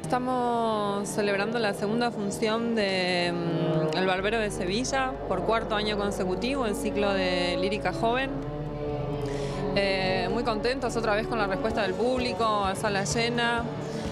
Estamos celebrando la segunda función de El Barbero de Sevilla por cuarto año consecutivo, el ciclo de lírica joven. Muy contentos otra vez con la respuesta del público, a sala llena.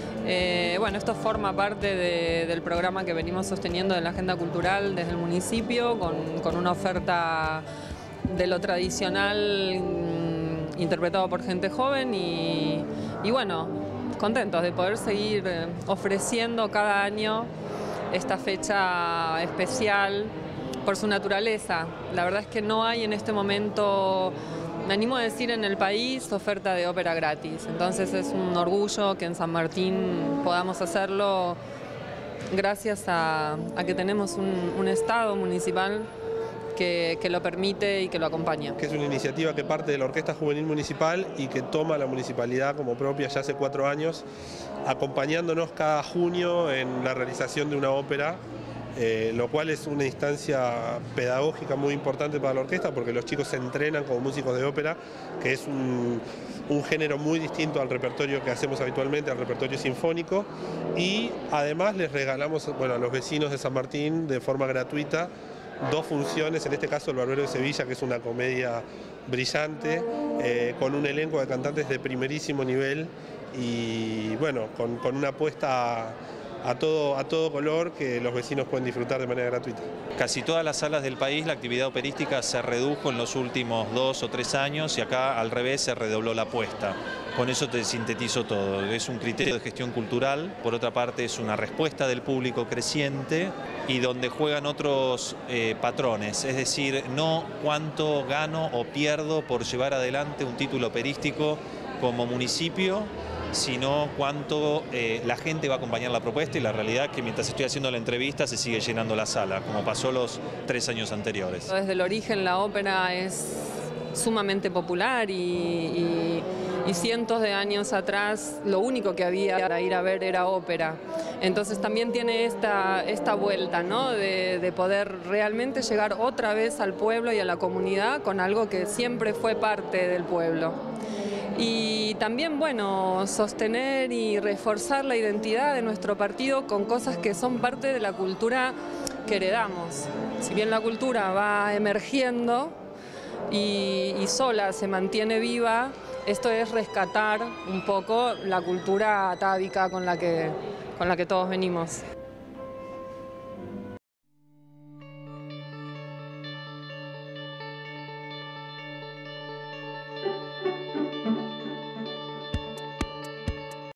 Bueno, esto forma parte del programa que venimos sosteniendo de la agenda cultural desde el municipio, con una oferta de lo tradicional interpretado por gente joven y bueno, contentos de poder seguir ofreciendo cada año esta fecha especial por su naturaleza. La verdad es que no hay en este momento, me animo a decir, en el país oferta de ópera gratis. Entonces es un orgullo que en San Martín podamos hacerlo gracias a que tenemos un Estado municipal que lo permite y que lo acompaña. Que es una iniciativa que parte de la Orquesta Juvenil Municipal y que toma la municipalidad como propia ya hace 4 años, acompañándonos cada junio en la realización de una ópera, lo cual es una instancia pedagógica muy importante para la orquesta porque los chicos se entrenan como músicos de ópera, que es un género muy distinto al repertorio que hacemos habitualmente, al repertorio sinfónico, y además les regalamos, bueno, a los vecinos de San Martín de forma gratuita 2 funciones, en este caso El Barbero de Sevilla, que es una comedia brillante, con un elenco de cantantes de primerísimo nivel y bueno, con una apuesta a todo color que los vecinos pueden disfrutar de manera gratuita. Casi todas las salas del país la actividad operística se redujo en los últimos 2 o 3 años y acá al revés se redobló la apuesta. Con eso te sintetizo todo. Es un criterio de gestión cultural, por otra parte es una respuesta del público creciente y donde juegan otros patrones, es decir, no cuánto gano o pierdo por llevar adelante un título operístico como municipio, sino cuánto la gente va a acompañar la propuesta, y la realidad es que mientras estoy haciendo la entrevista se sigue llenando la sala, como pasó los 3 años anteriores. Desde el origen la ópera es sumamente popular y cientos de años atrás lo único que había para ir a ver era ópera. Entonces también tiene esta vuelta, ¿no? de poder realmente llegar otra vez al pueblo y a la comunidad con algo que siempre fue parte del pueblo. Y también, bueno, sostener y reforzar la identidad de nuestro partido con cosas que son parte de la cultura que heredamos. Si bien la cultura va emergiendo y sola se mantiene viva, esto es rescatar un poco la cultura atávica con la que todos venimos.